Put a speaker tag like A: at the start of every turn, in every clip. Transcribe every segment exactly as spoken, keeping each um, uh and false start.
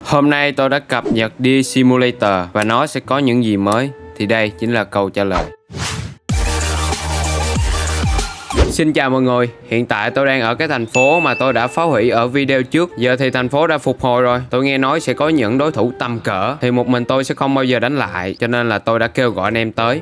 A: Hôm nay tôi đã cập nhật Deer Simulator và nó sẽ có những gì mới? Thì đây chính là câu trả lời. Xin chào mọi người, hiện tại tôi đang ở cái thành phố mà tôi đã phá hủy ở video trước. Giờ thì thành phố đã phục hồi rồi. Tôi nghe nói sẽ có những đối thủ tầm cỡ, thì một mình tôi sẽ không bao giờ đánh lại, cho nên là tôi đã kêu gọi anh em tới.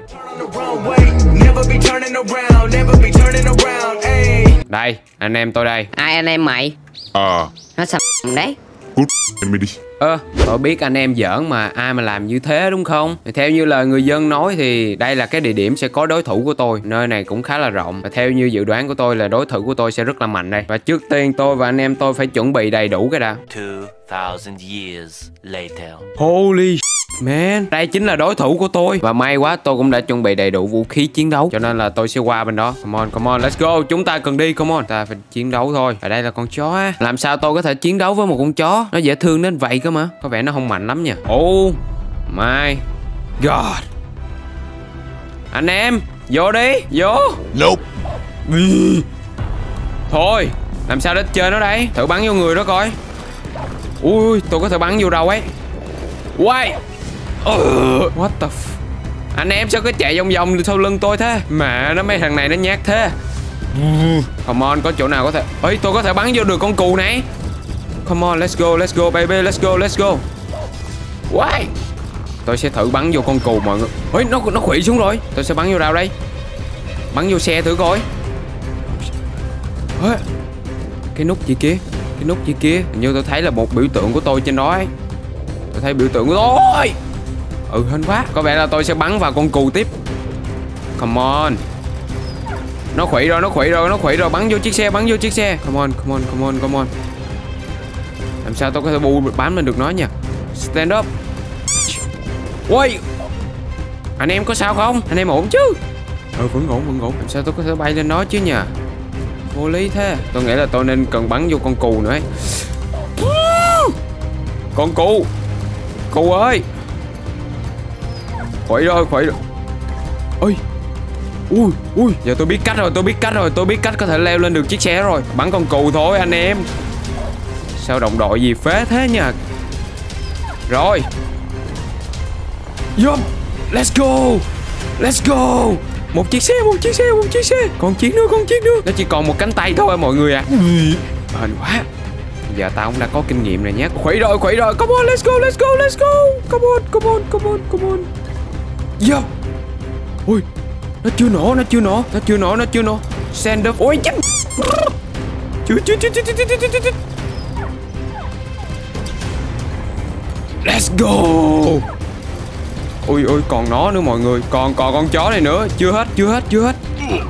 A: Đây, anh em tôi đây.
B: Ai anh em mày?
C: À,
B: Nó sập đấy.
C: cút mày đi.
A: Ơ, à, tôi biết anh em giỡn mà, ai mà làm như thế đúng không? Theo như lời người dân nói thì đây là cái địa điểm sẽ có đối thủ của tôi. Nơi này cũng khá là rộng. Và theo như dự đoán của tôi là đối thủ của tôi sẽ rất là mạnh đây. Và trước tiên tôi và anh em tôi phải chuẩn bị đầy đủ cái đã.
D: two thousand years later.
A: Holy man, đây chính là đối thủ của tôi. Và may quá tôi cũng đã chuẩn bị đầy đủ vũ khí chiến đấu, cho nên là tôi sẽ qua bên đó. Come on, come on, let's go. Chúng ta cần đi, come on. Ta phải chiến đấu thôi. Và đây là con chó á. Làm sao tôi có thể chiến đấu với một con chó? Nó dễ thương đến vậy cơ mà. Có vẻ nó không mạnh lắm nha. Oh my god. Anh em, vô đi, vô.
C: Nope.
A: Thôi, làm sao để chơi nó đây? Thử bắn vô người đó coi. Ui, tôi có thể bắn vô đâu ấy. Why? Uh, what the f... Anh em sao cứ chạy vòng vòng sau lưng tôi thế? Mà nó mấy thằng này nó nhát thế. Come on, có chỗ nào có thể... Ê, tôi có thể bắn vô được con cù này. Come on, let's go, let's go baby, let's go, let's go. Why? Tôi sẽ thử bắn vô con cù mọi người. Ê, nó nó khủy xuống rồi. Tôi sẽ bắn vô đâu đây? Bắn vô xe thử coi. Ê, cái nút gì kia? Cái nút gì kia? Hình như tôi thấy là một biểu tượng của tôi trên đó ấy. Tôi thấy biểu tượng của tôi. Ừ, hên quá. Có vẻ là tôi sẽ bắn vào con cù tiếp. Come on. Nó khủy rồi, nó khủy rồi, nó khủy rồi. Bắn vô chiếc xe, bắn vô chiếc xe. Come on, come on, come on, come on. Làm sao tôi có thể bù bám lên được nó nha. Stand up. Ui, anh em có sao không? Anh em ổn chứ? Ừ, vẫn ổn, vẫn ổn. Làm sao tôi có thể bay lên nó chứ nhờ? Vô lý thế. Tôi nghĩ là tôi nên cần bắn vô con cù nữa ấy. Con cù. Cù ơi. Khỏe rồi, khỏe rồi. Ôi. Ui, ui. Giờ tôi biết cách rồi, tôi biết cách rồi. Tôi biết cách có thể leo lên được chiếc xe rồi. Bắn con cù thôi anh em. Sao đồng đội gì phế thế nhờ. Rồi. Yup. Let's go. Let's go. Một chiếc xe, một chiếc xe, một chiếc xe. Còn chiếc nữa, còn chiếc nữa. Nó chỉ còn một cánh tay thôi mọi người à. Hên quá. Giờ tao cũng đã có kinh nghiệm rồi nhé. Khỏe rồi, khỏe rồi. Come on, let's go, let's go, let's go. Come on, come on, come on, come on. Yeah. Ui, nó chưa nổ, nó chưa nổ, nó chưa nổ, nó chưa nổ. Stand up. Ôi chết. Chưa, chưa, chưa, chưa, chưa, chưa, chưa, chưa. Let's go. Ui, ui, còn nó nữa mọi người. Còn, còn con chó này nữa. Chưa hết, chưa hết, chưa hết.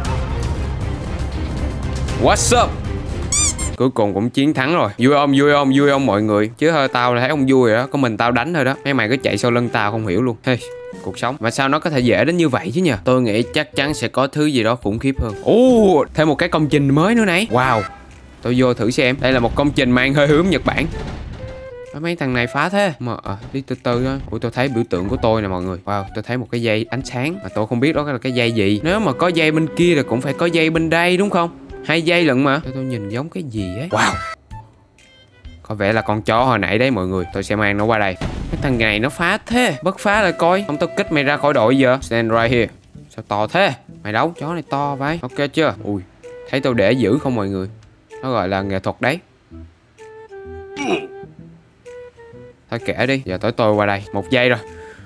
A: What's up? Cuối cùng cũng chiến thắng rồi. Vui không, vui không, vui không mọi người? Chứ hơi tao là thấy không vui rồi đó. Có mình tao đánh thôi đó. Mấy mày cứ chạy sau lưng tao không hiểu luôn. Hey, cuộc sống mà sao nó có thể dễ đến như vậy chứ nhờ? Tôi nghĩ chắc chắn sẽ có thứ gì đó khủng khiếp hơn. Ồ, thêm một cái công trình mới nữa này. Wow. Tôi vô thử xem. Đây là một công trình mang hơi hướng Nhật Bản. Mấy thằng này phá thế mà à, đi từ từ thôi. Ui, tôi thấy biểu tượng của tôi nè mọi người. Wow, tôi thấy một cái dây ánh sáng mà tôi không biết đó là cái dây gì. Nếu mà có dây bên kia thì cũng phải có dây bên đây đúng không? Hai dây lận mà. Tôi, tôi nhìn giống cái gì ấy. Wow. Có vẻ là con chó hồi nãy đấy mọi người. Tôi sẽ mang nó qua đây. Cái thằng này nó phá thế. Bất phá lại coi. Không, tôi kích mày ra khỏi đội giờ. Stand right here. Sao to thế? Mày đấu chó này to vậy. Ok chưa? Ui, thấy tôi để giữ không mọi người? Nó gọi là nghệ thuật đấy. Thôi kệ đi. Giờ tới tôi qua đây. Một giây rồi.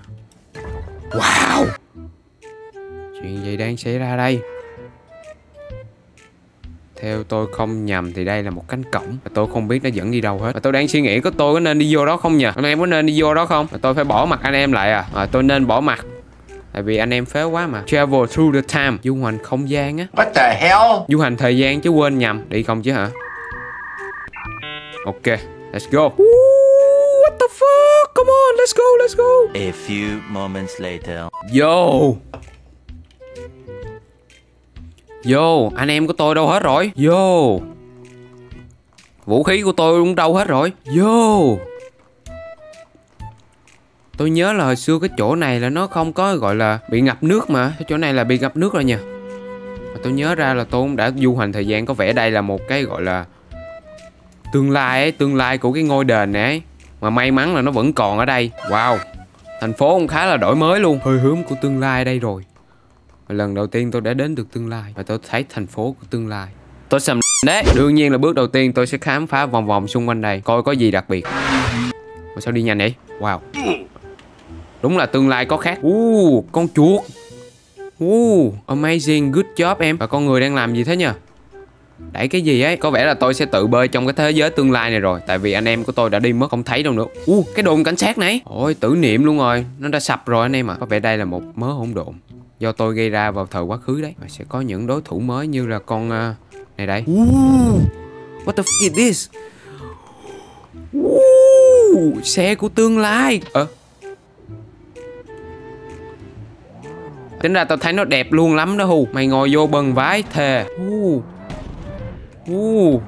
A: Wow. Chuyện gì đang xảy ra đây? Theo tôi không nhầm thì đây là một cánh cổng. Và tôi không biết nó dẫn đi đâu hết. Và tôi đang suy nghĩ có tôi có nên đi vô đó không nhỉ? Anh em có nên đi vô đó không? Và tôi phải bỏ mặt anh em lại à? À tôi nên bỏ mặt. Tại vì anh em phế quá mà. Travel through the time. Du hành không gian á.
D: What the hell?
A: Du hành thời gian chứ quên nhầm. Đi không chứ hả? Ok. Let's go. What the fuck? Come on, let's go, let's go.
D: A few moments later.
A: Yo. Yo, anh em của tôi đâu hết rồi? Yo. Vũ khí của tôi cũng đâu hết rồi? Yo. Tôi nhớ là hồi xưa cái chỗ này là nó không có gọi là bị ngập nước mà. Cái chỗ này là bị ngập nước rồi nha. Và tôi nhớ ra là tôi cũng đã du hành thời gian. Có vẻ đây là một cái gọi là tương lai ấy, tương lai của cái ngôi đền này ấy. Mà may mắn là nó vẫn còn ở đây. Wow, thành phố cũng khá là đổi mới luôn. Hơi hướng của tương lai ở đây rồi. Và lần đầu tiên tôi đã đến được tương lai. Và tôi thấy thành phố của tương lai. Tôi sầm đấy. Đương nhiên là bước đầu tiên tôi sẽ khám phá vòng vòng xung quanh đây, coi có gì đặc biệt. Mà sao đi nhanh vậy? Wow, đúng là tương lai có khác. Uh, con chuột. Uh, amazing, good job em. Và con người đang làm gì thế nhờ? Đẩy cái gì ấy? Có vẻ là tôi sẽ tự bơi trong cái thế giới tương lai này rồi. Tại vì anh em của tôi đã đi mất, không thấy đâu nữa. Uh, cái đồn cảnh sát này. Ôi, tử niệm luôn rồi. Nó đã sập rồi anh em ạ. À. Có vẻ đây là một mớ hỗn độn do tôi gây ra vào thời quá khứ đấy. Và sẽ có những đối thủ mới như là con uh, này đây. Uh, what the fuck is this? Uh, xe của tương lai. Ờ à. Tính ra tao thấy nó đẹp luôn lắm đó Hù. Mày ngồi vô bần vái thề. uh. Uh.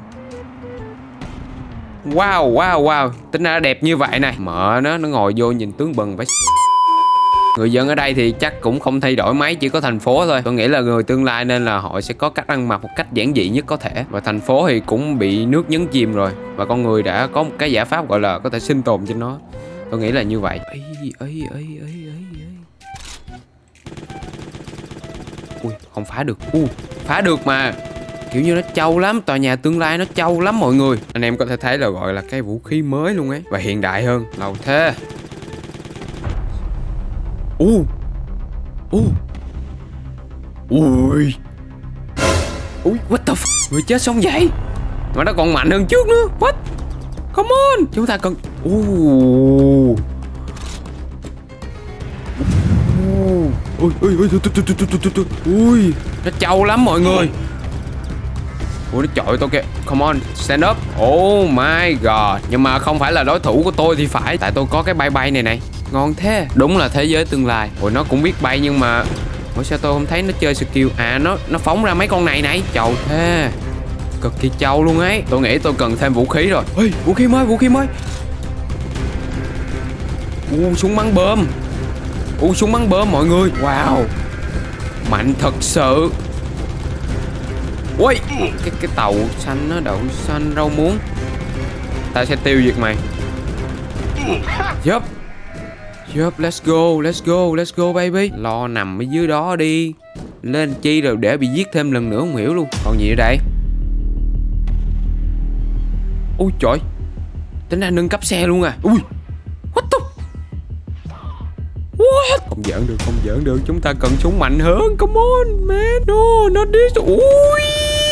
A: Wow wow wow. Tính ra nó đẹp như vậy này. Mợ nó nó ngồi vô nhìn tướng bần vái. Người dân ở đây thì chắc cũng không thay đổi mấy, chỉ có thành phố thôi. Tôi nghĩ là người tương lai nên là họ sẽ có cách ăn mặc một cách giản dị nhất có thể. Và thành phố thì cũng bị nước nhấn chìm rồi. Và con người đã có một cái giải pháp gọi là có thể sinh tồn trên nó. Tôi nghĩ là như vậy. Ây, ây, ây, ây, ây, ây. Ui, không phá được. U, phá được mà. Kiểu như nó trâu lắm. Tòa nhà tương lai nó trâu lắm mọi người. Anh em có thể thấy là gọi là cái vũ khí mới luôn ấy. Và hiện đại hơn. Lâu thế. U, u, ui, ui, what the fuck. Người chết xong vậy mà nó còn mạnh hơn trước nữa. What? Come on. Chúng ta cần. Uh. Ui, ui, ui, ui, nó trâu lắm mọi người. Ui, nó chọi tôi kìa. Come on, stand up. Oh my god. Nhưng mà không phải là đối thủ của tôi thì phải. Tại tôi có cái bay bay này này. Ngon thế. Đúng là thế giới tương lai. Ôi, nó cũng biết bay nhưng mà ủa sao tôi không thấy nó chơi skill. À, nó nó phóng ra mấy con này này. Trâu thế. Cực kỳ trâu luôn ấy. Tôi nghĩ tôi cần thêm vũ khí rồi. Ê, vũ khí mới, vũ khí mới. U, súng bắn bơm. U, súng bắn bơm mọi người. Wow, mạnh thật sự. Ui, cái cái tàu xanh nó đậu xanh rau muống. Ta sẽ tiêu diệt mày. Yup. Yup, let's go, let's go, let's go baby. Lo nằm ở dưới đó đi. Lên chi rồi để bị giết thêm lần nữa không hiểu luôn. Còn gì ở đây? Ui trời. Tính ra nâng cấp xe luôn à. Ui, what the. What? Không giỡn được, không giỡn được. Chúng ta cần súng mạnh hơn. Come on man. No, not this. Ui.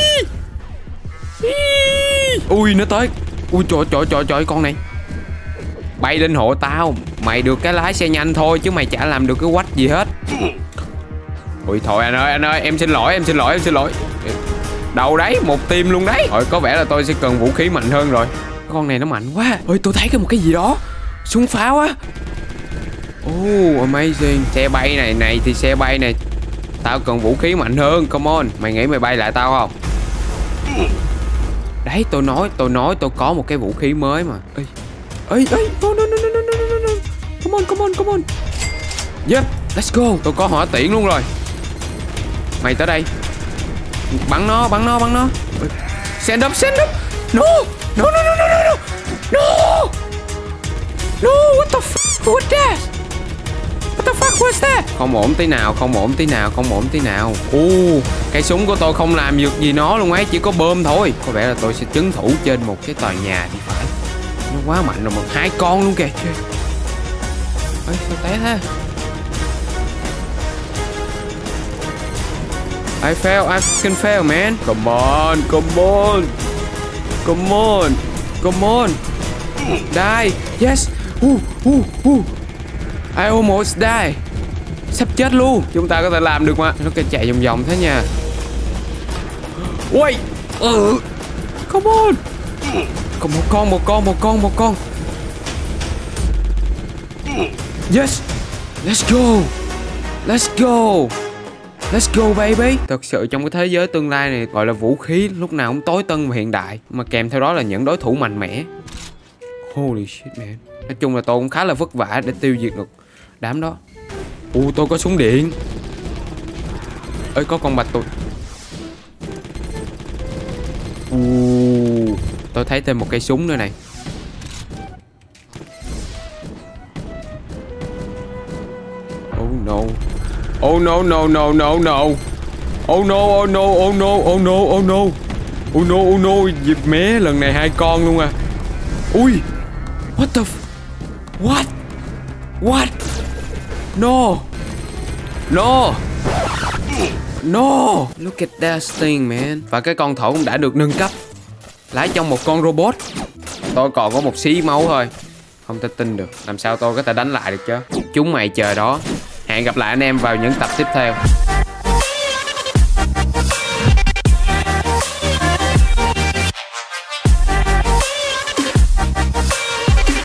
A: Ui, nó tới. Ui trời trời trời trời, con này bay lên hộ tao. Mày được cái lái xe nhanh thôi chứ mày chả làm được cái quách gì hết. Ui thôi anh ơi, anh ơi, em xin lỗi, em xin lỗi, em xin lỗi. Đâu đấy, một team luôn đấy. Rồi có vẻ là tôi sẽ cần vũ khí mạnh hơn rồi. Con này nó mạnh quá. Ôi tôi thấy cái một cái gì đó. Súng pháo á. Oh amazing. Xe bay này này thì xe bay này. Tao cần vũ khí mạnh hơn. Come on. Mày nghĩ mày bay lại tao không? Đấy, tôi nói, tôi nói tôi có một cái vũ khí mới mà. Ê, ê, ê, no, no, no, no, no, no, no. Come on, come on, come on. Yep, let's go. Tôi có hỏa tiễn luôn rồi. Mày tới đây. Bắn nó, bắn nó, bắn nó. Stand up, stand up. No, no, no, no, no, no, no. No, what the fuck was that? What the fuck was that? Không ổn tí nào, không ổn tí nào, không ổn tí nào. Uh, cái súng của tôi không làm được gì nó luôn ấy, chỉ có bơm thôi. Có vẻ là tôi sẽ trấn thủ trên một cái tòa nhà thì phải. Nó quá mạnh rồi, một hai con luôn kìa. Ê, sao té thế? I fail, I can fail man. Come on, come on. Come on, come on. Die, yes. Uh, uh, uh. I almost die. Sắp chết luôn. Chúng ta có thể làm được mà. Nó cứ chạy vòng vòng thế nha. Ui. Ừ. Come on. Còn một con, một con, một con, một con. Yes. Let's go. Let's go. Let's go baby. Thật sự trong cái thế giới tương lai này gọi là vũ khí lúc nào cũng tối tân và hiện đại. Mà kèm theo đó là những đối thủ mạnh mẽ. Holy shit man. Nói chung là tôi cũng khá là vất vả để tiêu diệt được đám đó. Ồ, tôi có súng điện. Ơi, có con bạch tuộc. Ồ, tôi thấy thêm một cây súng nữa này. no. Oh no no no no no. Oh no oh no oh no oh no oh no. Oh no oh no, dịp mé lần này hai con luôn à. Ui. What the f... What? What? No. No. No. Look at that thing man. Và cái con thỏ cũng đã được nâng cấp lái trong một con robot. Tôi còn có một xí máu thôi. Không thể tin được. Làm sao tôi có thể đánh lại được chứ. Chúng mày chờ đó. Hẹn gặp lại anh em vào những tập tiếp theo.